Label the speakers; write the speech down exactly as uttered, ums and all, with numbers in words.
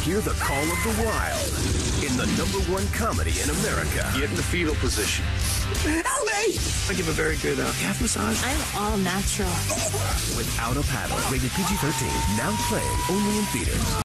Speaker 1: hear the call of the wild in the number one comedy in America.
Speaker 2: Get in the fetal position.
Speaker 1: Help me!
Speaker 2: I give a very good uh, calf massage.
Speaker 3: I'm all natural.
Speaker 1: Without a Paddle, rated P G thirteen. Now playing only in theaters.